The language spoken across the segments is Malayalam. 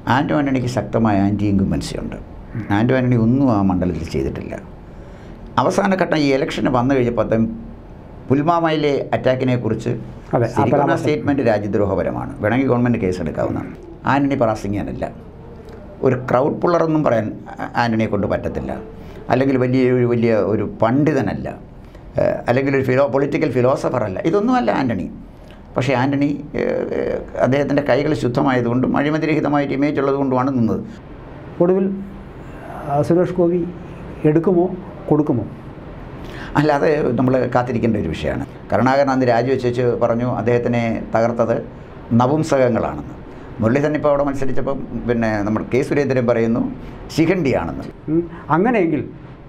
ആൻ്റോ ആൻ്റണിക്ക് ശക്തമായ ആൻറ്റി ഇൻകുംബൻസി ഉണ്ട്. ആൻ്റോ ആൻ്റണി ഒന്നും ആ മണ്ഡലത്തിൽ ചെയ്തിട്ടില്ല. അവസാനഘട്ടം ഈ ഇലക്ഷന് വന്നു കഴിഞ്ഞപ്പോൾ പുൽവാമയിലെ അറ്റാക്കിനെ കുറിച്ച് ശരിക്കും സ്റ്റേറ്റ്മെൻറ്റ് രാജ്യദ്രോഹപരമാണ്. വേണമെങ്കിൽ ഗവൺമെൻറ് കേസെടുക്കാവുന്നതാണ്. ആൻ്റണി പ്രാസംഗികനല്ല, ഒരു ക്രൗഡ് പുള്ളറൊന്നും പറയാൻ ആൻ്റണിയെ കൊണ്ട് പറ്റത്തില്ല. അല്ലെങ്കിൽ വലിയ ഒരു പണ്ഡിതനല്ല, അല്ലെങ്കിൽ ഒരു പൊളിറ്റിക്കൽ ഫിലോസഫറല്ല, ഇതൊന്നുമല്ല ആൻ്റണി. പക്ഷേ ആൻ്റണി അദ്ദേഹത്തിൻ്റെ കൈകൾ ശുദ്ധമായതുകൊണ്ടും അഴിമതിരഹിതമായിട്ട് ഇമേജ് ഉള്ളതുകൊണ്ടുമാണ് നിന്നത്. ഒടുവിൽ സുരേഷ് ഗോപി എടുക്കുമോ കൊടുക്കുമോ? അല്ല, അത് നമ്മൾ കാത്തിരിക്കേണ്ട ഒരു വിഷയമാണ്. കരുണാകരൻ അന്ന് രാജിവെച്ച് പറഞ്ഞു അദ്ദേഹത്തിനെ തകർത്തത് നപുംസകങ്ങളാണെന്ന്. മുരളീധരൻ ഇപ്പോൾ അവിടെ മത്സരിച്ചപ്പം നമ്മൾ കെ സുരേന്ദ്രൻ പറയുന്നു ശിഖണ്ഡിയാണെന്ന്. അങ്ങനെയെങ്കിൽ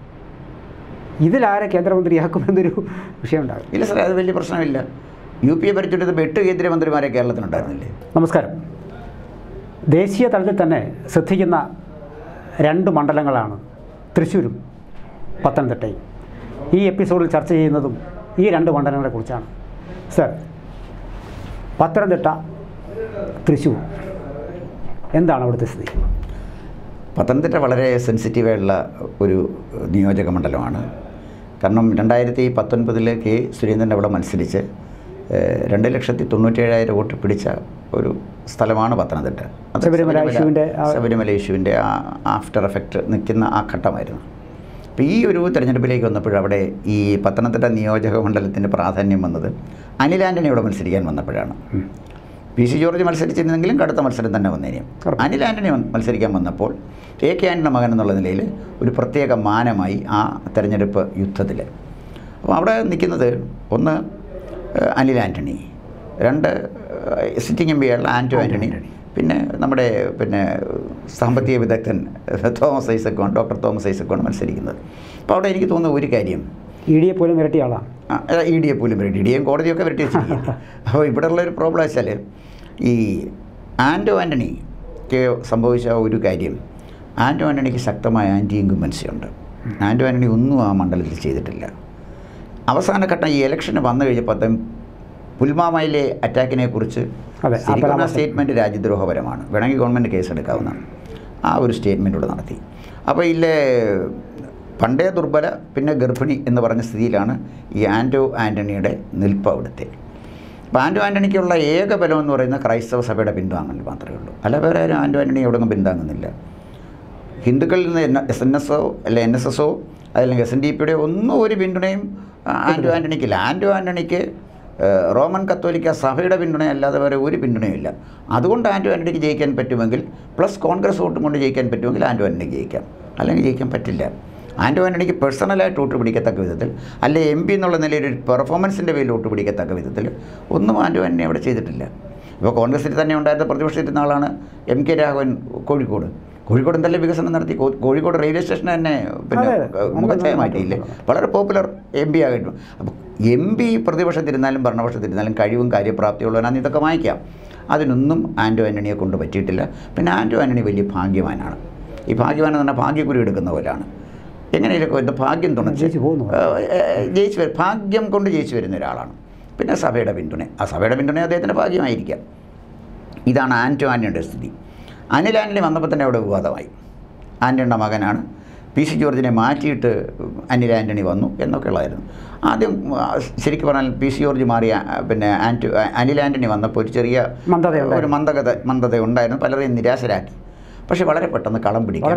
ഇതിലാരെ കേന്ദ്രമന്ത്രിയാക്കുമെന്നൊരു വിഷയം ഉണ്ടാകും. ഇല്ല സാർ, അത് വലിയ പ്രശ്നമില്ല. UPA ഭരിച്ചിട്ട് 8 കേന്ദ്രമന്ത്രിമാരെ കേരളത്തിലുണ്ടായിരുന്നില്ലേ? നമസ്കാരം. ദേശീയ തലത്തിൽ തന്നെ ശ്രദ്ധിക്കുന്ന 2 മണ്ഡലങ്ങളാണ് തൃശ്ശൂരും പത്തനംതിട്ടയും. ഈ എപ്പിസോഡിൽ ചർച്ച ചെയ്യുന്നതും ഈ 2 മണ്ഡലങ്ങളെക്കുറിച്ചാണ്. സർ, പത്തനംതിട്ട, തൃശ്ശൂർ, എന്താണ് അവിടുത്തെ സ്ഥിതി? പത്തനംതിട്ട വളരെ സെൻസിറ്റീവായിട്ടുള്ള ഒരു നിയോജക മണ്ഡലമാണ്. കാരണം 2019 കെ സുരേന്ദ്രൻ അവിടെ മത്സരിച്ച് 2,97,000 വോട്ട് പിടിച്ച ഒരു സ്ഥലമാണ് പത്തനംതിട്ട. ശബരിമല ഇഷ്യൂവിൻ്റെ ആഫ്റ്റർ എഫക്റ്റ് നിൽക്കുന്ന ആ ഘട്ടമായിരുന്നു. അപ്പോൾ ഈ ഒരു തെരഞ്ഞെടുപ്പിലേക്ക് വന്നപ്പോൾ അവിടെ ഈ പത്തനംതിട്ട നിയോജക മണ്ഡലത്തിൻ്റെ പ്രാധാന്യം വന്നത് അനിൽ ആൻ്റണി അവിടെ മത്സരിക്കാൻ വന്നപ്പോഴാണ്. PC ജോർജ് മത്സരിച്ചിരുന്നെങ്കിലും കടുത്ത മത്സരം തന്നെ വന്നേനെയും. അനിൽ ആൻ്റണി മത്സരിക്കാൻ വന്നപ്പോൾ AK ആൻ്റണിയുടെ മകൻ എന്നുള്ള നിലയിൽ ഒരു പ്രത്യേക മാനമായി ആ തെരഞ്ഞെടുപ്പ് യുദ്ധത്തിൽ. അപ്പോൾ അവിടെ നിൽക്കുന്നത് 1 അനിൽ ആൻ്റണി, 2 സിറ്റിംഗ് MP ആയിട്ടുള്ള ആൻ്റോ ആൻ്റണി, പിന്നെ നമ്മുടെ സാമ്പത്തിക വിദഗ്ധൻ ഡോക്ടർ തോമസ് ഐസക്കാണ് മത്സരിക്കുന്നത്. അപ്പോൾ അവിടെ എനിക്ക് തോന്നുന്ന ഒരു കാര്യം, ED പോലും വരട്ടിയ ആളാണ്. ED പോലും വരട്ടി, ED കോടതിയൊക്കെ വരട്ടി വെച്ചിരിക്കുന്നത്. അപ്പോൾ ഇവിടെയുള്ള ഒരു പ്രോബ്ലം വെച്ചാൽ ഈ ആൻ്റോ ആൻ്റണിക്ക് സംഭവിച്ച ഒരു കാര്യം, ആൻ്റോ ആൻ്റണിക്ക് ശക്തമായ ആൻറ്റി ഇൻകുംബൻസി ഉണ്ട്. ആൻ്റോ ആൻ്റണി ഒന്നും ആ മണ്ഡലത്തിൽ ചെയ്തിട്ടില്ല. അവസാനഘട്ടം ഈ ഇലക്ഷന് വന്നു കഴിഞ്ഞപ്പോൾ പുൽവാമയിലെ അറ്റാക്കിനെ കുറിച്ച് ശരിക്കും സ്റ്റേറ്റ്മെൻറ്റ് രാജ്യദ്രോഹപരമാണ്. വേണമെങ്കിൽ ഗവൺമെൻറ് കേസെടുക്കാവുന്നതാണ്. ആ ഒരു സ്റ്റേറ്റ്മെൻറ്റോട് നടത്തി. അപ്പോൾ ഇല്ലേ പണ്ടേ ദുർബല പിന്നെ ഗർഭിണി എന്ന് പറഞ്ഞ സ്ഥിതിയിലാണ് ഈ ആൻ്റോ ആൻ്റണിയുടെ നിൽപ്പ് അവിടുത്തെ. അപ്പോൾ ആൻ്റോ ആൻ്റണിക്കുള്ള ഏക ബലം എന്ന് പറയുന്നത് ക്രൈസ്തവ സഭയുടെ പിന്താങ്ങൽ മാത്രമേ ഉള്ളൂ. അല്ല വേറെ ആരും ആൻ്റോ ആൻ്റണി എവിടെയും പിന്താങ്ങുന്നില്ല. ഹിന്ദുക്കളിൽ നിന്ന് SNSO അല്ലെ NSSO അല്ലെങ്കിൽ SNDPയുടെ ഒന്നും ഒരു പിന്തുണയും ആൻ്റോ ആൻ്റണിക്കില്ല. ആൻ്റോ ആൻ്റണിക്ക് റോമൻ കത്തോലിക്ക സഭയുടെ പിന്തുണ അല്ലാതെ വേറെ ഒരു പിന്തുണയുമില്ല. അതുകൊണ്ട് ആൻ്റോ ആൻ്റണിക്ക് ജയിക്കാൻ പറ്റുമെങ്കിൽ പ്ലസ് കോൺഗ്രസ് വോട്ടും കൊണ്ട് ജയിക്കാൻ പറ്റുമെങ്കിൽ ആൻ്റോ ആൻ്റണിക്ക് ജയിക്കാം, അല്ലെങ്കിൽ ജയിക്കാൻ പറ്റില്ല. ആൻ്റോ ആൻ്റണിക്ക് പേഴ്സണലായിട്ട് വോട്ട് പിടിക്കത്തക്ക വിധത്തിൽ, അല്ലെ MP എന്നുള്ള നിലയിൽ ഒരു പെർഫോമൻസിൻ്റെ പേരിൽ വോട്ട് പിടിക്കത്തക്ക വിധത്തിൽ ഒന്നും ആൻ്റോ ആൻ്റണി അവിടെ ചെയ്തിട്ടില്ല. ഇപ്പോൾ കോൺഗ്രസിൽ തന്നെ ഉണ്ടായിരുന്ന പ്രതിപക്ഷത്തിരുന്ന ആളാണ് MK രാഘവൻ. കോഴിക്കോട് എന്തെല്ലാം വികസനം നടത്തി. കോഴിക്കോട് റെയിൽവേ സ്റ്റേഷൻ തന്നെ മുഖച്ഛായ മാറ്റിയില്ലേ, വളരെ പോപ്പുലർ MP ആയിരുന്നു. അപ്പോൾ MP പ്രതിപക്ഷത്തിരുന്നാലും ഭരണപക്ഷത്തിരുന്നാലും കഴിവും കാര്യപ്രാപ്തിയുള്ളവനാണ്. ഇതൊക്കെ വായിക്കാം. അതിനൊന്നും ആൻ്റോ ആൻ്റണിയെ കൊണ്ട് പറ്റിയിട്ടില്ല. പിന്നെ ആൻ്റോ ആൻ്റണി വലിയ ഭാഗ്യവാനാണ്. ഈ ഭാഗ്യവാനെന്ന് പറഞ്ഞാൽ ഭാഗ്യക്കുറി എടുക്കുന്ന പോലെയാണ്. എങ്ങനെയൊക്കെ എൻ്റെ ഭാഗ്യം തുണച്ച് ഭാഗ്യം കൊണ്ട് ജയിച്ചു വരുന്ന ഒരാളാണ്. പിന്നെ സഭയുടെ പിന്തുണ, ആ സഭയുടെ പിന്തുണ അദ്ദേഹത്തിൻ്റെ ഭാഗ്യമായിരിക്കാം. ഇതാണ് ആൻ്റോ ആൻ്റണിയുടെ സ്ഥിതി. അനിൽ ആൻ്റണി വന്നപ്പോൾ തന്നെ അവിടെ വിവാദമായി. ആൻ്റണിയുടെ മകനാണ്, PC ജോർജിനെ മാറ്റിയിട്ട് അനിൽ ആൻ്റണി വന്നു എന്നൊക്കെ ഉള്ളതായിരുന്നു. ആദ്യം ശരിക്കും പറഞ്ഞാൽ PC ജോർജ് മാറിയ അനിൽ ആൻ്റണി വന്നപ്പോൾ ഒരു ചെറിയ ഒരു മന്ദത ഉണ്ടായിരുന്നു, പലരെയും നിരാശരാക്കി. പക്ഷേ വളരെ പെട്ടെന്ന് കളം പിടിക്കാൻ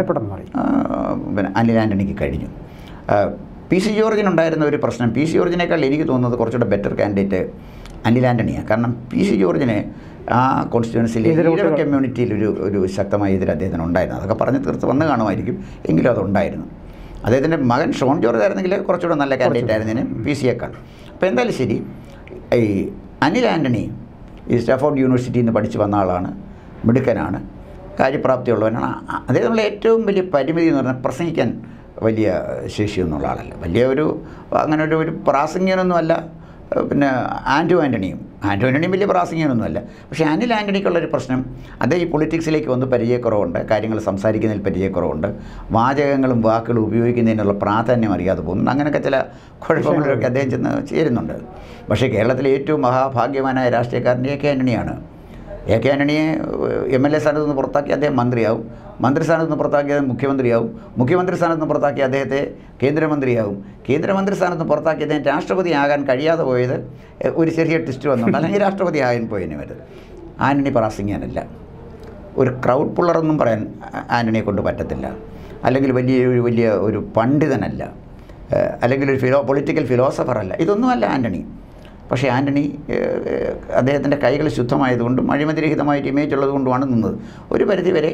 അനിൽ ആൻ്റണിക്ക് കഴിഞ്ഞു. PC ജോർജിനുണ്ടായിരുന്ന ഒരു പ്രശ്നം, PC ജോർജിനേക്കാൾ എനിക്ക് തോന്നുന്നത് കുറച്ചുകൂടെ ബെറ്റർ കാൻഡിഡേറ്റ് അനിൽ ആൻ്റണിയാണ്. കാരണം PC ജോർജിന് ആ കോൺസ്റ്റിറ്റ്യുവൻസിയിൽ ഈഴവ കമ്മ്യൂണിറ്റിയിൽ ഒരു ശക്തമായ എതിർ അദ്ദേഹത്തിന് ഉണ്ടായിരുന്നു. അതൊക്കെ പറഞ്ഞ് തീർത്ത് വന്ന് കാണുമായിരിക്കും, എങ്കിലും അതുണ്ടായിരുന്നു. അദ്ദേഹത്തിൻ്റെ മകൻ ഷോൺ ജോർജ് ആയിരുന്നെങ്കിൽ കുറച്ചുകൂടെ നല്ല കാൻഡിഡേറ്റ് ആയിരുന്നതിന് PC-യേക്കാൾ. അപ്പോൾ എന്തായാലും ശരി, ഈ അനിൽ ആൻ്റണി ഈ സ്റ്റാഫോർഡ് യൂണിവേഴ്സിറ്റിയിൽ നിന്ന് പഠിച്ച് വന്ന ആളാണ്, മിടുക്കനാണ്, കാര്യപ്രാപ്തിയുള്ളവനാണ്. അദ്ദേഹത്തിനുള്ള ഏറ്റവും വലിയ പരിമിതി എന്ന് പറഞ്ഞാൽ പ്രസംഗിക്കാൻ വലിയ ശേഷിയൊന്നുള്ള ആളല്ല, വലിയ അങ്ങനെ ഒരു പ്രാസംഗികനൊന്നുമല്ല. പിന്നെ ആൻ്റോ ആൻ്റണിയും വലിയ പ്രാസംഗികനൊന്നുമല്ല. പക്ഷേ അനിൽ ആൻ്റണിക്കുള്ളൊരു പ്രശ്നം, അദ്ദേഹം ഈ പൊളിറ്റിക്സിലേക്ക് വന്ന് പരിചയക്കുറവുണ്ട്, കാര്യങ്ങൾ സംസാരിക്കുന്നതിൽ പരിചയക്കുറവുണ്ട്, വാചകങ്ങളും വാക്കുകളും ഉപയോഗിക്കുന്നതിനുള്ള പ്രാധാന്യം അറിയാതെ പോകുന്നുണ്ട്. അങ്ങനെയൊക്കെ ചില കുഴപ്പങ്ങളിലൊക്കെ അദ്ദേഹം ചെന്ന് ചേരുന്നുണ്ട്. പക്ഷേ കേരളത്തിലെ ഏറ്റവും മഹാഭാഗ്യവാനായ രാഷ്ട്രീയക്കാരൻ AK ആൻ്റണിയാണ്. എ കെ ആൻ്റണിയെ MLA സ്ഥാനത്ത് നിന്ന് പുറത്താക്കി അദ്ദേഹം മന്ത്രിയാവും, മന്ത്രിസ്ഥാനത്ത് നിന്ന് പുറത്താക്കി അദ്ദേഹം മുഖ്യമന്ത്രിയാവും, മുഖ്യമന്ത്രി സ്ഥാനത്ത് നിന്ന് പുറത്താക്കി അദ്ദേഹത്തെ കേന്ദ്രമന്ത്രിയാവും, കേന്ദ്രമന്ത്രി സ്ഥാനത്ത് നിന്ന് പുറത്താക്കി അദ്ദേഹം രാഷ്ട്രപതിയാകാൻ കഴിയാതെ പോയത് ഒരു ചെറിയ ട്വിസ്റ്റ് വന്നുണ്ട്. അല്ലെങ്കിൽ രാഷ്ട്രപതി ആകാൻ പോയതിന് വരും. ആൻ്റണി പ്രാസംഗികനല്ല, ഒരു ക്രൗഡ് പുള്ളറൊന്നും പറയാൻ ആൻ്റണിയെ കൊണ്ട് പറ്റത്തില്ല, അല്ലെങ്കിൽ വലിയ ഒരു പണ്ഡിതനല്ല, അല്ലെങ്കിൽ ഒരു പൊളിറ്റിക്കൽ ഫിലോസഫറല്ല, ഇതൊന്നുമല്ല ആൻ്റണി. പക്ഷേ ആൻ്റണി അദ്ദേഹത്തിൻ്റെ കൈകൾ ശുദ്ധമായതുകൊണ്ടും അഴിമതിരഹിതമായിട്ട് ഇമേജ് ഉള്ളതുകൊണ്ടുമാണ് നിന്നത്. ഒരു പരിധിവരെ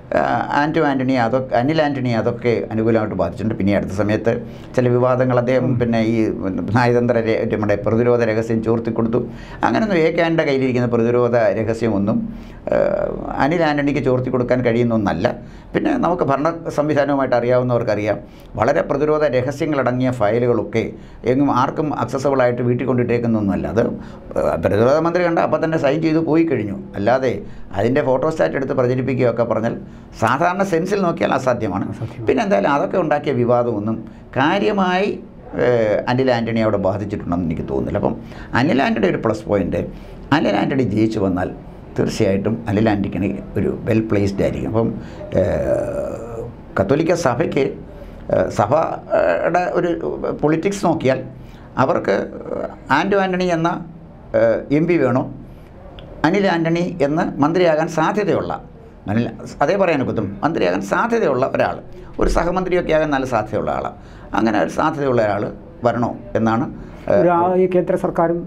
അനിൽ ആൻ്റണി അതൊക്കെ അനുകൂലമായിട്ട് ബാധിച്ചിട്ടുണ്ട്. പിന്നെ അടുത്ത സമയത്ത് ചില വിവാദങ്ങൾ അദ്ദേഹം പിന്നെ ഈ നയതന്ത്ര നമ്മുടെ പ്രതിരോധ രഹസ്യം ചോർത്തിക്കൊടുത്തു. അങ്ങനെയൊന്നും എ കെ ആൻ്റണിയുടെ കയ്യിലിരിക്കുന്ന പ്രതിരോധ രഹസ്യമൊന്നും അനിൽ ആൻ്റണിക്ക് ചോർത്തി കൊടുക്കാൻ കഴിയുന്ന ഒന്നല്ല. പിന്നെ നമുക്ക് ഭരണ സംവിധാനവുമായിട്ട് അറിയാവുന്നവർക്കറിയാം, വളരെ പ്രതിരോധ രഹസ്യങ്ങളടങ്ങിയ ഫയലുകളൊക്കെ എങ്ങും ആർക്കും അക്സസബിളായിട്ട് വീട്ടിൽ കൊണ്ടിട്ടേക്കുന്നൊന്നുമല്ല. അത് പ്രതിരോധ മന്ത്രി കണ്ട അപ്പം തന്നെ സൈൻ ചെയ്ത് പോയി കഴിഞ്ഞു. അല്ലാതെ അതിൻ്റെ ഫോട്ടോസ്റ്റാറ്റ് എടുത്ത് പ്രചരിപ്പിക്കുകയൊക്കെ പറഞ്ഞാൽ സാധാരണ സെൻസിൽ നോക്കിയാൽ അസാധ്യമാണ്. പിന്നെ എന്തായാലും അതൊക്കെ ഉണ്ടാക്കിയ വിവാദമൊന്നും കാര്യമായി അനിൽ ആൻ്റണി അവിടെ ബാധിച്ചിട്ടുണ്ടെന്ന് എനിക്ക് തോന്നുന്നില്ല. അപ്പം അനിൽ ആൻ്റണി ഒരു പ്ലസ് പോയിൻ്റ്, അനിൽ ആൻ്റണി ജയിച്ചു വന്നാൽ തീർച്ചയായിട്ടും അനിൽ ആൻ്റണി ഒരു വെൽ പ്ലേസ്ഡ് ആയിരിക്കും. അപ്പം കത്തോലിക്ക സഭയ്ക്ക് സഭയുടെ ഒരു പൊളിറ്റിക്സ് നോക്കിയാൽ അവർക്ക് ആൻ്റണി എന്ന MP വേണോ, അനിൽ ആൻ്റണി എന്ന് മന്ത്രിയാകാൻ സാധ്യതയുള്ള, അതേ പറയാനൊക്കത്തും, മന്ത്രിയാകാൻ സാധ്യതയുള്ള ഒരാൾ, ഒരു സഹമന്ത്രിയൊക്കെ ആകാൻ നല്ല സാധ്യതയുള്ള ആളാണ്. അങ്ങനെ ഒരു സാധ്യതയുള്ള ഒരാൾ വരണോ എന്നാണ്. ഈ കേന്ദ്ര സർക്കാരും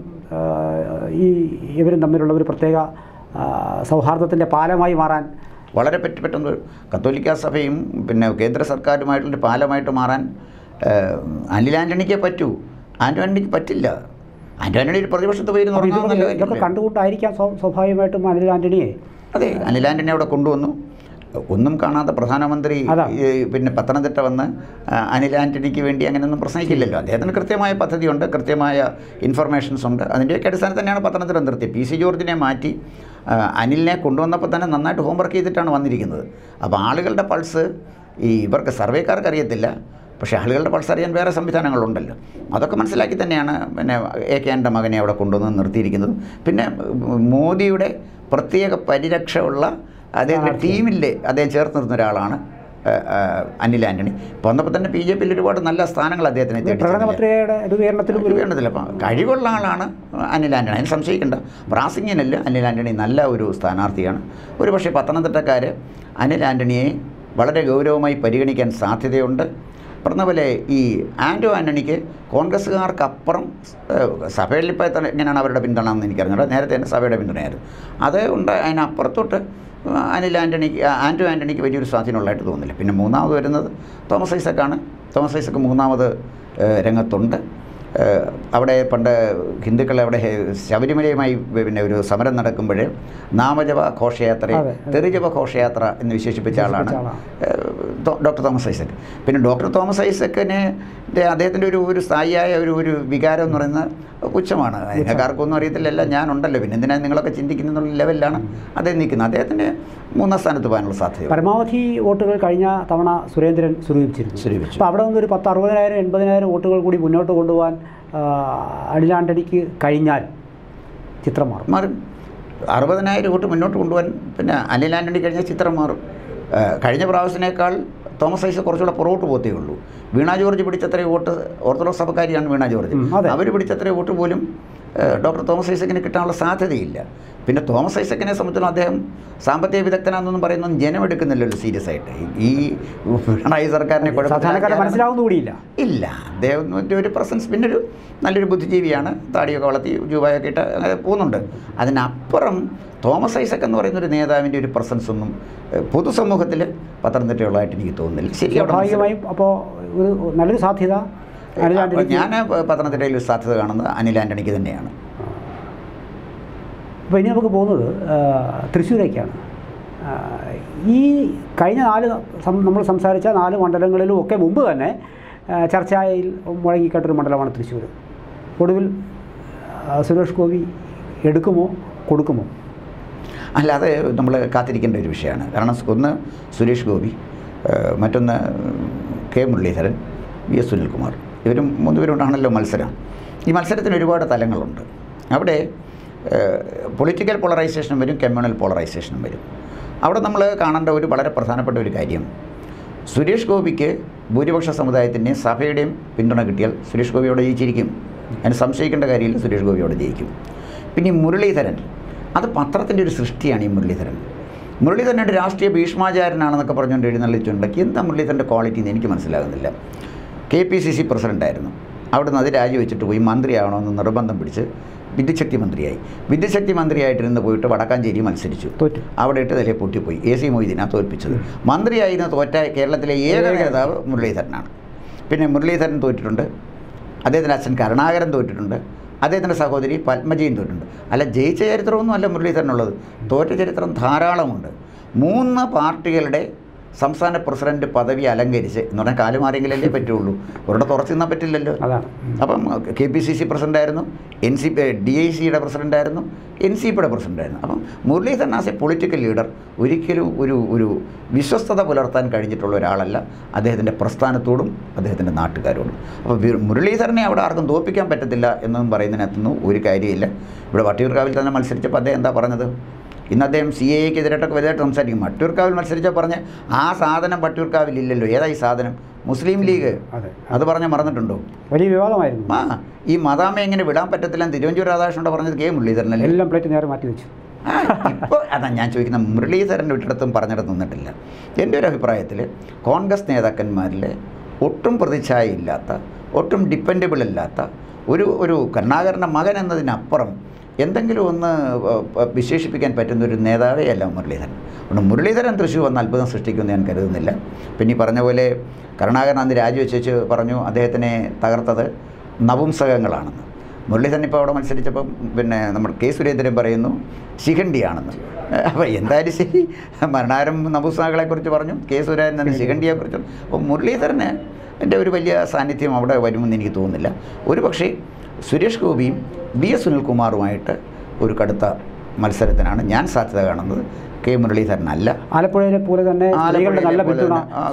ഇവരും തമ്മിലുള്ള ഒരു പ്രത്യേക സൗഹാർദ്ദത്തിൻ്റെ പാലമായി മാറാൻ വളരെ പെട്ടെന്ന് കത്തോലിക്ക സഭയും പിന്നെ കേന്ദ്ര സർക്കാരുമായിട്ടുള്ളൊരു പാലമായിട്ട് മാറാൻ അനിൽ ആൻ്റണിക്കേ പറ്റൂ, ആൻ്റണിക്ക് പറ്റില്ല. ആൻ്റണി ഒരു പ്രതിപക്ഷത്ത് പോയി ഇതൊക്കെ കണ്ടുകൊണ്ടായിരിക്കാം സ്വാഭാവികമായിട്ടും അനിൽ ആൻ്റണിയെ. അതെ, അനിൽ ആൻ്റണി അവിടെ കൊണ്ടുവന്നു. ഒന്നും കാണാത്ത പ്രധാനമന്ത്രി പിന്നെ പത്തനംതിട്ട വന്ന് അനിൽ ആൻ്റണിക്ക് വേണ്ടി അങ്ങനെയൊന്നും പ്രസംഗിക്കില്ലല്ലോ. അദ്ദേഹത്തിന് കൃത്യമായ പദ്ധതിയുണ്ട്, കൃത്യമായ ഇൻഫർമേഷൻസ് ഉണ്ട്. അതിൻ്റെയൊക്കെ അടിസ്ഥാനത്തിൽ തന്നെയാണ് പത്തനംതിട്ട നിർത്തിയത്. PC ജോർജിനെ മാറ്റി അനിലിനെ കൊണ്ടുവന്നപ്പോൾ തന്നെ നന്നായിട്ട് ഹോംവർക്ക് ചെയ്തിട്ടാണ് വന്നിരിക്കുന്നത്. അപ്പോൾ ആളുകളുടെ പൾസ് ഇവർക്ക് സർവേക്കാർക്ക് അറിയത്തില്ല, പക്ഷേ ആളുകളുടെ പൾസ് അറിയാൻ വേറെ സംവിധാനങ്ങളുണ്ടല്ലോ. അതൊക്കെ മനസ്സിലാക്കി തന്നെയാണ് പിന്നെ എ കെ ആൻ്റണിയുടെ മകനെ അവിടെ കൊണ്ടുവന്ന് നിർത്തിയിരിക്കുന്നത്. പിന്നെ മോദിയുടെ പ്രത്യേക പരിരക്ഷ ഉള്ള അദ്ദേഹത്തിൻ്റെ ടീമിൽ അദ്ദേഹം ചേർത്ത് നിർത്തുന്ന ഒരാളാണ് അനിൽ ആൻ്റണി. ഇപ്പോൾ വന്നപ്പോൾ തന്നെ BJPയിൽ ഒരുപാട് നല്ല സ്ഥാനങ്ങൾ അദ്ദേഹത്തിന് അപ്പം കഴിവുള്ള ആളാണ് അനിൽ ആൻ്റണി, അതിന് സംശയിക്കേണ്ട. പ്രാസംഗികനല്ല, അനിൽ ആൻ്റണി നല്ല ഒരു സ്ഥാനാർത്ഥിയാണ്. ഒരു പക്ഷേ പത്തനംതിട്ടക്കാർ അനിൽ ആൻ്റണിയെ വളരെ ഗൗരവമായി പരിഗണിക്കാൻ സാധ്യതയുണ്ട്. പറഞ്ഞപോലെ ഈ ആൻ്റണിക്ക് കോൺഗ്രസ്സുകാർക്കപ്പുറം സഭയിൽ ഇപ്പോൾ എങ്ങനെയാണ് അവരുടെ പിന്തുണ എന്ന് എനിക്കറിഞ്ഞില്ല. നേരത്തെ തന്നെ സഭയുടെ പിന്തുണയായിരുന്നു. അത് ഉണ്ട്. അതിനപ്പുറത്തോട്ട് ആൻ്റണിക്ക് വലിയൊരു സ്വാധീനമുള്ളതായിട്ട് തോന്നുന്നില്ല. പിന്നെ മൂന്നാമത് വരുന്നത് തോമസ് ഐസക്കാണ്. തോമസ് ഐസക്ക് മൂന്നാമത് രംഗത്തുണ്ട്. അവിടെ പണ്ട് ഹിന്ദുക്കൾ അവിടെ ശബരിമലയുമായി പിന്നെ ഒരു സമരം നടക്കുമ്പോൾ നാമജപ ഘോഷയാത്രയെ തെറിജപ ഘോഷയാത്ര എന്ന് വിശേഷിപ്പിച്ച ആളാണ് ഡോക്ടർ തോമസ് ഐസക്. പിന്നെ ഡോക്ടർ തോമസ് ഐസക്കിന് അദ്ദേഹത്തിൻ്റെ ഒരു സ്ഥായിയായ ഒരു വികാരം എന്ന് പറയുന്നത് പുച്ഛമാണ്. അതിനെക്കാർക്കൊന്നും അറിയത്തില്ലല്ല, ഞാനുണ്ടല്ലോ, പിന്നെ എന്തിനാണ് നിങ്ങളൊക്കെ ചിന്തിക്കുന്നുള്ള ലെവലിലാണ് അദ്ദേഹം നിൽക്കുന്നത്. അദ്ദേഹത്തിന് മൂന്നാം സ്ഥാനത്ത് പോകാനുള്ള സാധ്യത. പരമാവധി വോട്ടുകൾ കഴിഞ്ഞ തവണ സുരേന്ദ്രൻ സ്വരൂപിച്ചു. അപ്പോൾ അവിടെ നിന്നൊരു 60,000-80,000 വോട്ടുകൾ കൂടി മുന്നോട്ട് കൊണ്ടുപോകാൻ അനിൽ ആൻ്റണിക്ക് കഴിഞ്ഞാൽ ചിത്രം മാറും. 60,000 വോട്ട് മുന്നോട്ട് കൊണ്ടുപോകാൻ പിന്നെ അനിൽ ആൻ്റണി കഴിഞ്ഞാൽ ചിത്രം മാറും. കഴിഞ്ഞ പ്രാവശ്യത്തിനേക്കാൾ തോമസ് ഐസക് കുറച്ചുകൂടെ പുറകോട്ട് പോകത്തേ ഉള്ളൂ. വീണ ജോർജ് പിടിച്ചത്രയും വോട്ട്, ഓർത്തഡോക്സ് സഭക്കാരിയാണ് വീണ ജോർജ്, അവർ പിടിച്ചത്രയും വോട്ട് പോലും ഡോക്ടർ തോമസ് ഐസക്കിന് കിട്ടാനുള്ള സാധ്യതയില്ല. പിന്നെ തോമസ് ഐസക്കിനെ സംബന്ധിച്ചിടത്തോളം അദ്ദേഹം സാമ്പത്തിക വിദഗ്ധനാണെന്നൊന്നും പറയുന്നതും ജനം എടുക്കുന്നില്ലല്ലോ സീരിയസ് ആയിട്ട്. ഈ പിണറായി സർക്കാരിനെ മനസ്സിലാവുന്നുകൂടിയില്ല ഇല്ല. അദ്ദേഹത്തിൻ്റെ ഒരു പ്രസൻസ്, പിന്നെ നല്ലൊരു ബുദ്ധിജീവിയാണ്, താടിയൊക്കെ വളർത്തി ജൂബായൊക്കെ ഇട്ട് അങ്ങനെ പോകുന്നുണ്ട്. അതിനപ്പുറം തോമസ് ഐസക് എന്ന് പറയുന്നൊരു നേതാവിൻ്റെ ഒരു പ്രസൻസ് ഒന്നും പൊതുസമൂഹത്തിൽ പത്തനംതിട്ടയുള്ളതായിട്ട് എനിക്ക് തോന്നുന്നില്ല. ശരിയായും അപ്പോൾ ഒരു നല്ലൊരു സാധ്യത ഞാൻ പത്തനംതിട്ടയിൽ ഒരു സാധ്യത കാണുന്നത് അനിൽ ആൻ്റണിക്ക് തന്നെയാണ്. അപ്പോൾ ഇനി നമുക്ക് പോകുന്നത് തൃശ്ശൂരേക്കാണ്. ഈ കഴിഞ്ഞ നമ്മൾ സംസാരിച്ച 4 മണ്ഡലങ്ങളിലും ഒക്കെ മുമ്പ് തന്നെ ചർച്ചയിൽ മുഴങ്ങിക്കേട്ടൊരു മണ്ഡലമാണ് തൃശ്ശൂർ. ഒടുവിൽ സുരേഷ് ഗോപി എടുക്കുമോ കൊടുക്കുമോ? അല്ല, അത് നമ്മൾ കാത്തിരിക്കേണ്ട ഒരു വിഷയമാണ്. കാരണം ഒന്ന് സുരേഷ് ഗോപി, മറ്റൊന്ന് കെ മുരളീധരൻ, VS സുനിൽകുമാർ, ഇവരും 3 പേരുണ്ടാണല്ലോ മത്സരം. ഈ മത്സരത്തിന് ഒരുപാട് തലങ്ങളുണ്ട്. അവിടെ പൊളിറ്റിക്കൽ പോളറൈസേഷനും വരും, കമ്മ്യൂണൽ പോളറൈസേഷനും വരും. അവിടെ നമ്മൾ കാണേണ്ട ഒരു വളരെ പ്രധാനപ്പെട്ട ഒരു കാര്യം, സുരേഷ് ഗോപിക്ക് ഭൂരിപക്ഷ സമുദായത്തിൻ്റെയും സഭയുടെയും പിന്തുണ കിട്ടിയാൽ സുരേഷ് ഗോപി അവിടെ ജയിച്ചിരിക്കും. അതിന് സംശയിക്കേണ്ട കാര്യമില്ല, സുരേഷ് ഗോപി അവിടെ ജയിക്കും. പിന്നെ ഈ മുരളീധരൻ, അത് പത്രത്തിൻ്റെ ഒരു സൃഷ്ടിയാണ്. ഈ മുരളീധരൻ ഒരു രാഷ്ട്രീയ ഭീഷ്മാചാരനാണെന്നൊക്കെ പറഞ്ഞുകൊണ്ട് എഴുന്നള്ളിച്ചുണ്ടാക്കി. എന്താ മുരളീധരൻ്റെ ക്വാളിറ്റി എന്ന് എനിക്ക് മനസ്സിലാകുന്നില്ല. KPCC പ്രസിഡൻ്റായിരുന്നു, അവിടുന്ന് അത് രാജിവെച്ചിട്ട് പോയി മന്ത്രിയാവണമെന്ന് നിർബന്ധം പിടിച്ച് വിദ്യുച്ഛക്തി മന്ത്രിയായി. വിദ്യുച്ഛക്തി മന്ത്രിയായിട്ടിരുന്ന് പോയിട്ട് വടക്കാഞ്ചേരി മത്സരിച്ചു, അവിടെ ഇട്ട് തലേ പൊട്ടിപ്പോയി. AC മൊയ്തീനാണ് തോൽപ്പിച്ചത്. മന്ത്രിയായിരുന്ന തോറ്റ കേരളത്തിലെ ഏക നേതാവ് മുരളീധരനാണ്. പിന്നെ മുരളീധരൻ തോറ്റിട്ടുണ്ട്, അദ്ദേഹത്തിൻ്റെ അച്ഛൻ കരുണാകരൻ തോറ്റിട്ടുണ്ട്, അദ്ദേഹത്തിൻ്റെ സഹോദരി പത്മജിയും തോറ്റിട്ടുണ്ട്. അല്ല, ജയിച്ച ചരിത്രമൊന്നും അല്ല മുരളീധരനുള്ളത്, തോറ്റ ചരിത്രം ധാരാളമുണ്ട്. 3 പാർട്ടികളുടെ സംസ്ഥാന പ്രസിഡന്റ് പദവി അലങ്കരിച്ച് എന്ന് പറഞ്ഞാൽ കാലുമാറിയെങ്കിലല്ലേ പറ്റുള്ളൂ, ഒരിടത്ത് തുറച്ചു നിന്നാൽ പറ്റില്ലല്ലോ. അപ്പം KPCC പ്രസിഡൻ്റായിരുന്നു, DICയുടെ പ്രസിഡൻ്റായിരുന്നു, NCPയുടെ പ്രസിഡൻ്റായിരുന്നു. അപ്പം Muraleedharan as a political leader ഒരിക്കലും ഒരു വിശ്വസ്തത പുലർത്താൻ കഴിഞ്ഞിട്ടുള്ള ഒരാളല്ല അദ്ദേഹത്തിൻ്റെ പ്രസ്ഥാനത്തോടും അദ്ദേഹത്തിൻ്റെ നാട്ടുകാരോടും. അപ്പോൾ മുരളീധരനെ അവിടെ ആർക്കും തോൽപ്പിക്കാൻ പറ്റത്തില്ല എന്നൊന്നും പറയുന്നതിനകത്തൊന്നും ഒരു കാര്യമില്ല. ഇവിടെ വട്ടിയൂർക്കാവിൽ തന്നെ മത്സരിച്ചപ്പോൾ അദ്ദേഹം എന്താ പറഞ്ഞത്? ഇന്ന് അദ്ദേഹം CAA-ക്കെതിരായിട്ടൊക്കെ വലുതായിട്ട് സംസാരിക്കും. വട്ടിയൂർക്കാവിൽ മത്സരിച്ചാൽ പറഞ്ഞ് ആ സാധനം വട്ടിയൂർക്കാവിലില്ലല്ലോ. ഏതാ ഈ സാധനം? മുസ്ലിം ലീഗ്. അത് പറഞ്ഞാൽ മറന്നിട്ടുണ്ടോ? വലിയ വിവാദമായിരുന്നു. ഈ മദാമയെ എങ്ങനെ വിടാൻ പറ്റത്തില്ല തിരുവഞ്ചൂർ രാധാകൃഷ്ണനോട് പറഞ്ഞത് മുരളീധരനല്ലേ? എല്ലാം പ്ലേറ്റ് നേരെ മാറ്റി വെച്ചു. ഇപ്പോൾ അതാ ഞാൻ ചോദിക്കുന്ന, മുരളീധരൻ വിട്ടിടത്തും പറഞ്ഞിടത്ത് നിന്നിട്ടില്ല. എൻ്റെ ഒരു അഭിപ്രായത്തിൽ കോൺഗ്രസ് നേതാക്കന്മാരിലെ ഒട്ടും പ്രതിച്ഛായയില്ലാത്ത, ഒട്ടും ഡിപ്പെൻഡബിൾ അല്ലാത്ത ഒരു കരുണാകരൻ്റെ മകൻ എന്നതിനപ്പുറം എന്തെങ്കിലും ഒന്ന് വിശേഷിപ്പിക്കാൻ പറ്റുന്ന ഒരു നേതാവേ അല്ല മുരളീധരൻ. അതുകൊണ്ട് മുരളീധരൻ തൃശ്ശൂർ വന്ന് അത്ഭുതം സൃഷ്ടിക്കുമെന്ന് ഞാൻ കരുതുന്നില്ല. പിന്നെ ഈ പറഞ്ഞ പോലെ കരുണാകരൻ അന്ന് രാജിവെച്ച് പറഞ്ഞു അദ്ദേഹത്തിനെ തകർത്തത് നപുംസകങ്ങളാണെന്ന്. മുരളീധരൻ ഇപ്പോൾ അവിടെ മത്സരിച്ചപ്പം പിന്നെ നമ്മുടെ K. സുരേന്ദ്രൻ പറയുന്നു ശിഖണ്ഡിയാണെന്ന്. അപ്പോൾ എന്തായാലും ശരി, മരണാരം നപുംസകങ്ങളെക്കുറിച്ച് പറഞ്ഞു, K. സുരേന്ദ്രൻ ശിഖണ്ഡിയെക്കുറിച്ച്. അപ്പോൾ മുരളീധരന് എൻ്റെ ഒരു വലിയ സാന്നിധ്യം അവിടെ വരുമെന്ന് എനിക്ക് തോന്നുന്നില്ല. ഒരു പക്ഷേ സുരേഷ് ഗോപിയും BS സുനിൽകുമാറുമായിട്ട് ഒരു കടുത്ത മത്സരത്തിനാണ് ഞാൻ സാധ്യത കാണുന്നത്. K. മുരളീധരനല്ല. ആലപ്പുഴയിലെ പോലെ തന്നെ നല്ല പിന്തുണ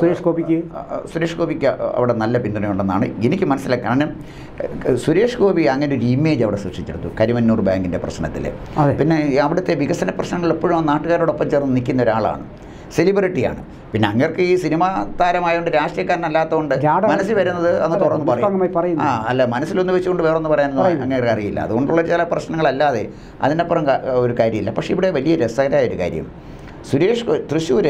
സുരേഷ് ഗോപിക്ക് അവിടെ നല്ല പിന്തുണയുണ്ടെന്നാണ് എനിക്ക് മനസ്സിലാക്കുക. കാരണം സുരേഷ് ഗോപി അങ്ങനെ ഒരു ഇമേജ് അവിടെ സൃഷ്ടിച്ചെടുത്തു കരിമന്നൂർ ബാങ്കിൻ്റെ പ്രശ്നത്തിൽ. പിന്നെ അവിടുത്തെ വികസന പ്രശ്നങ്ങൾ എപ്പോഴും നാട്ടുകാരോടൊപ്പം ചേർന്ന് നിൽക്കുന്ന ഒരാളാണ്, സെലിബ്രിറ്റിയാണ്. പിന്നെ അങ്ങർക്ക് ഈ സിനിമാ താരമായതുകൊണ്ട് രാഷ്ട്രീയക്കാരനല്ലാത്തതുകൊണ്ട് മനസ്സിൽ വരുന്നത് അന്ന് തുറന്ന് പറയും. അല്ല, മനസ്സിലൊന്ന് വെച്ചുകൊണ്ട് വേറൊന്ന് പറയാനൊന്നും അങ്ങനെ അറിയില്ല. അതുകൊണ്ടുള്ള ചില പ്രശ്നങ്ങളല്ലാതെ അതിനപ്പുറം ഒരു കാര്യമില്ല. പക്ഷേ ഇവിടെ വലിയ രസകരമായ ഒരു കാര്യം, തൃശ്ശൂർ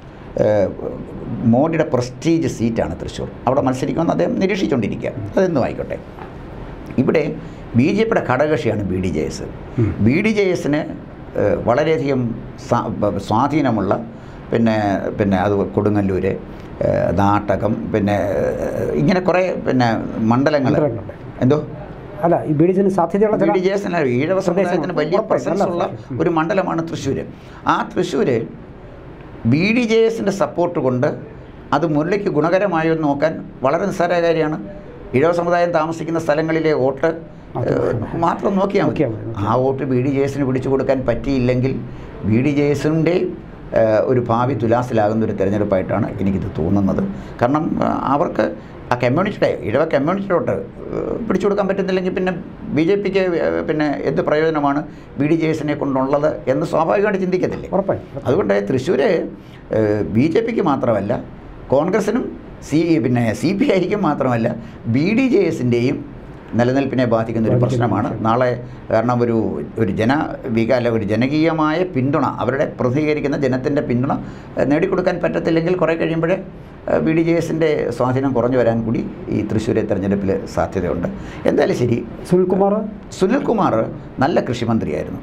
മോഡിയുടെ പ്രസ്റ്റീജ് സീറ്റാണ് തൃശ്ശൂർ. അവിടെ മത്സരിക്കുമെന്ന് അദ്ദേഹം നിരീക്ഷിച്ചുകൊണ്ടിരിക്കുക, അതെന്നും ആയിക്കോട്ടെ. ഇവിടെ BJPയുടെ ഘടകകക്ഷിയാണ് BDJS. BDJSന് വളരെയധികം സ്വാധീനമുള്ള പിന്നെ അത് കൊടുങ്ങല്ലൂർ, നാട്ടകം, പിന്നെ ഇങ്ങനെ കുറേ പിന്നെ മണ്ഡലങ്ങൾ. എന്തോ അല്ല, ഈ BDJS ഈഴവ സമുദായത്തിന് വലിയ പ്രസൻസ് ഉള്ള ഒരു മണ്ഡലമാണ് തൃശ്ശൂർ. ആ തൃശ്ശൂർ BDJSൻ്റെ സപ്പോർട്ട് കൊണ്ട് അത് മുരളിക്ക് ഗുണകരമായോ എന്ന് നോക്കാൻ വളരെ നിസ്സാര കാര്യമാണ്. ഈഴവ സമുദായം താമസിക്കുന്ന സ്ഥലങ്ങളിലെ വോട്ട് മാത്രം നോക്കിയാൽ മതി. ആ വോട്ട് BDJSന് പിടിച്ചു കൊടുക്കാൻ പറ്റിയില്ലെങ്കിൽ BDJSൻ്റെ ഒരു ഭാവി തുലാസിലാകുന്ന ഒരു തിരഞ്ഞെടുപ്പായിട്ടാണ് എനിക്കിത് തോന്നുന്നത്. കാരണം അവർക്ക് ആ കമ്മ്യൂണിറ്റിയുടെ ഈഴവ കമ്മ്യൂണിറ്റിയോട്ട് പിടിച്ചു കൊടുക്കാൻ പറ്റുന്നില്ലെങ്കിൽ പിന്നെ BJPക്ക് പിന്നെ എന്ത് പ്രയോജനമാണ് BDJSനെ കൊണ്ടുള്ളത് എന്ന് സ്വാഭാവികമായിട്ട് ചിന്തിക്കത്തില്ലേ? അതുകൊണ്ട് തൃശ്ശൂർ BJPക്ക് മാത്രമല്ല, കോൺഗ്രസിനും CPIക്കും മാത്രമല്ല BDJSൻ്റെയും നിലനിൽപ്പിനെ ബാധിക്കുന്ന ഒരു പ്രശ്നമാണ് നാളെ. കാരണം ഒരു ജനകീയമായ പിന്തുണ, അവരുടെ പ്രതികരിക്കുന്ന ജനത്തിൻ്റെ പിന്തുണ നേടിക്കൊടുക്കാൻ പറ്റത്തില്ലെങ്കിൽ കുറേ കഴിയുമ്പോൾ BDJSൻ്റെ സ്വാധീനം കുറഞ്ഞു വരാൻ കൂടി ഈ തൃശ്ശൂരെ തെരഞ്ഞെടുപ്പിൽ സാധ്യതയുണ്ട്. എന്തായാലും ശരി, സുനിൽകുമാർ നല്ല കൃഷിമന്ത്രിയായിരുന്നു.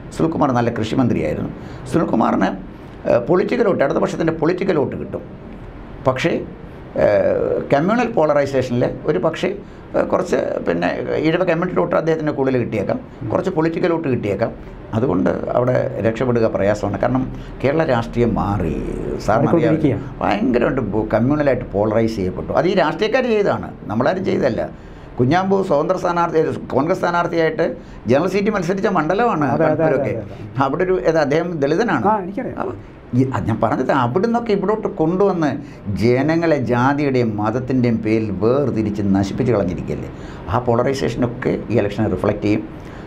സുനിൽകുമാറിന് പൊളിറ്റിക്കൽ വോട്ട്, ഇടത് പക്ഷത്തിൻ്റെ പൊളിറ്റിക്കൽ വോട്ട് കിട്ടും. പക്ഷേ കമ്മ്യൂണൽ പോളറൈസേഷനിൽ ഒരു പക്ഷേ കുറച്ച് പിന്നെ ഈഴവ കമ്മ്യൂണിറ്റി വോട്ട് അദ്ദേഹത്തിന് കൂടുതൽ കിട്ടിയേക്കാം, കുറച്ച് പൊളിറ്റിക്കൽ വോട്ട് കിട്ടിയേക്കാം. അതുകൊണ്ട് അവിടെ രക്ഷപ്പെടുക പ്രയാസമാണ്. കാരണം കേരള രാഷ്ട്രീയം മാറി, സാറിനറിയാം, ഭയങ്കരമായിട്ട് കമ്മ്യൂണലായിട്ട് പോളറൈസ് ചെയ്യപ്പെട്ടു. അത് ഈ രാഷ്ട്രീയക്കാർ ചെയ്തതാണ്, നമ്മളാരും ചെയ്തതല്ല. കുഞ്ഞാമ്പു സ്വതന്ത്ര സ്ഥാനാർത്ഥി, കോൺഗ്രസ് സ്ഥാനാർത്ഥിയായിട്ട് ജനറൽ സീറ്റ് മത്സരിച്ച മണ്ഡലമാണ് കണ്ണൂരൊക്കെ. അവിടെ അദ്ദേഹം ദളിതനാണ്. ഞാൻ പറഞ്ഞത് അവിടുന്നൊക്കെ ഇവിടോട്ട് കൊണ്ടുവന്ന് ജനങ്ങളെ ജാതിയുടെയും മതത്തിൻ്റെയും പേരിൽ വേർതിരിച്ച് നശിപ്പിച്ച് കളഞ്ഞിരിക്കുകയല്ലേ. ആ പോളറൈസേഷനൊക്കെ ഈ ഇലക്ഷനെ റിഫ്ലക്റ്റ് ചെയ്യും.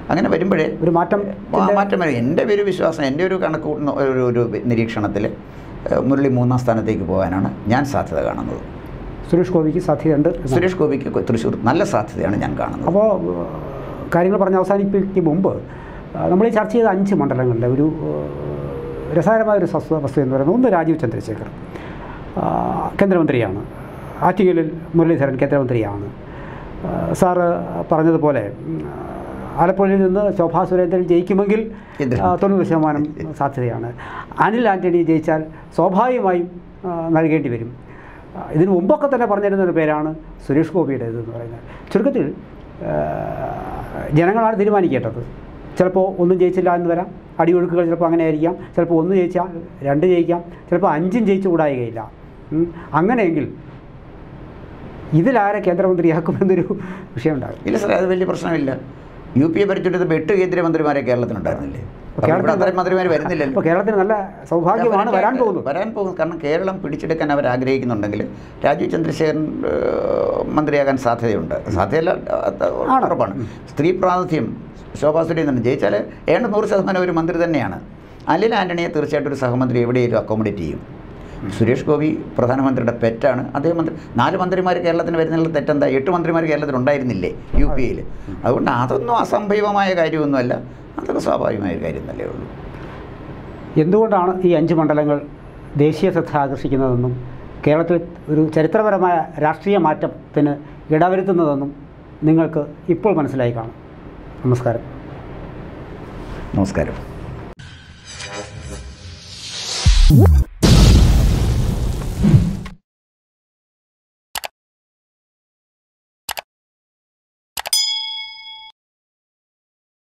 അങ്ങനെ വരുമ്പോഴേ ഒരു മാറ്റം വരും. എൻ്റെ ഒരു വിശ്വാസം, എൻ്റെ ഒരു കണക്ക് കൂട്ടുന്ന ഒരു നിരീക്ഷണത്തിൽ മുരളി 3ാം സ്ഥാനത്തേക്ക് പോകാനാണ് ഞാൻ സാധ്യത കാണുന്നത്. സുരേഷ് ഗോപിക്ക് സാധ്യതയുണ്ട്. സുരേഷ് ഗോപിക്ക് തൃശ്ശൂർ നല്ല സാധ്യതയാണ് ഞാൻ കാണുന്നത്. അപ്പോൾ കാര്യങ്ങൾ പറഞ്ഞ് അവസാനിപ്പിക്കും മുമ്പ് നമ്മൾ ഈ ചർച്ച ചെയ്ത 5 മണ്ഡലങ്ങളുടെ ഒരു രസകരമായൊരു വസ്തു എന്ന് പറയുന്നത്, ഒന്ന് രാജീവ് ചന്ദ്രശേഖർ കേന്ദ്രമന്ത്രിയാണ്, ആറ്റിങ്ങലിൽ മുരളീധരൻ കേന്ദ്രമന്ത്രിയാണ്. സാറ് പറഞ്ഞതുപോലെ ആലപ്പുഴയിൽ നിന്ന് ശോഭാ സുരേന്ദ്രൻ ജയിക്കുമെങ്കിൽ 90% സാധ്യതയാണ്. അനിൽ ആൻ്റണി ജയിച്ചാൽ സ്വാഭാവികമായും നൽകേണ്ടി വരും. ഇതിന് മുമ്പൊക്കെ തന്നെ പറഞ്ഞിരുന്നൊരു പേരാണ് സുരേഷ് ഗോപിയുടേതെന്ന് പറയുന്നത്. ചുരുക്കത്തിൽ ജനങ്ങളാണ് തീരുമാനിക്കേണ്ടത്. ചിലപ്പോൾ ഒന്നും ജയിച്ചില്ല എന്ന് വരാം, അടിയൊഴുക്കുകൾ ചിലപ്പോൾ അങ്ങനെ ആയിരിക്കാം. ചിലപ്പോൾ 1 ജയിച്ചാൽ 2 ജയിക്കാം, ചിലപ്പോൾ 5 ജയിച്ചു കൂടായികയില്ല. അങ്ങനെയെങ്കിൽ ഇതിലാരെ കേന്ദ്രമന്ത്രിയാക്കുമെന്നൊരു വിഷയം ഉണ്ടാകും. ഇല്ല സാറേ, അത് വലിയ പ്രശ്നമില്ല. UP ഭരിച്ചിട്ട് 8 കേന്ദ്രമന്ത്രിമാരെ കേരളത്തിനുണ്ടായിരുന്നില്ലേ? അത്രയും മന്ത്രിമാർ വരുന്നില്ലല്ലോ. അപ്പോൾ കേരളത്തിന് നല്ല സൗഭാഗ്യമാണ് വരാൻ പോകുന്നു. കാരണം കേരളം പിടിച്ചെടുക്കാൻ അവർ ആഗ്രഹിക്കുന്നുണ്ടെങ്കിൽ രാജീവ് ചന്ദ്രശേഖരൻ മന്ത്രിയാകാൻ സാധ്യതയുണ്ട്. സാധ്യതയല്ല, ഉറപ്പാണ്. സ്ത്രീ പ്രാതിനിധ്യം ശോഭാ സുരേന്ദ്രൻ ജയിച്ചാൽ 100% ഒരു മന്ത്രി തന്നെയാണ്. അനിൽ ആൻ്റണിയെ തീർച്ചയായിട്ടും ഒരു സഹമന്ത്രി എവിടെയെങ്കിലും അക്കോമഡേറ്റ് ചെയ്യും. സുരേഷ് ഗോപി പ്രധാനമന്ത്രിയുടെ പെറ്റാണ്. അദ്ദേഹം 4 മന്ത്രിമാർ കേരളത്തിന് വരുന്നുള്ള തെറ്റെന്താ? 8 മന്ത്രിമാർ കേരളത്തിൽ ഉണ്ടായിരുന്നില്ലേ UP യിൽ? അതുകൊണ്ട് അതൊന്നും അസംഭവമായ കാര്യമൊന്നുമല്ല, അതൊക്കെ സ്വാഭാവികമായ ഒരു കാര്യം തന്നേ ഉള്ളൂ. എന്തുകൊണ്ടാണ് ഈ 5 മണ്ഡലങ്ങൾ ദേശീയ ശ്രദ്ധ ആകർഷിക്കുന്നതെന്നും കേരളത്തിൽ ഒരു ചരിത്രപരമായ രാഷ്ട്രീയ മാറ്റത്തിന് ഇടവരുത്തുന്നതെന്നും നിങ്ങൾക്ക് ഇപ്പോൾ മനസ്സിലായി കാണും. നമസ്കാരം. നമസ്കാരം.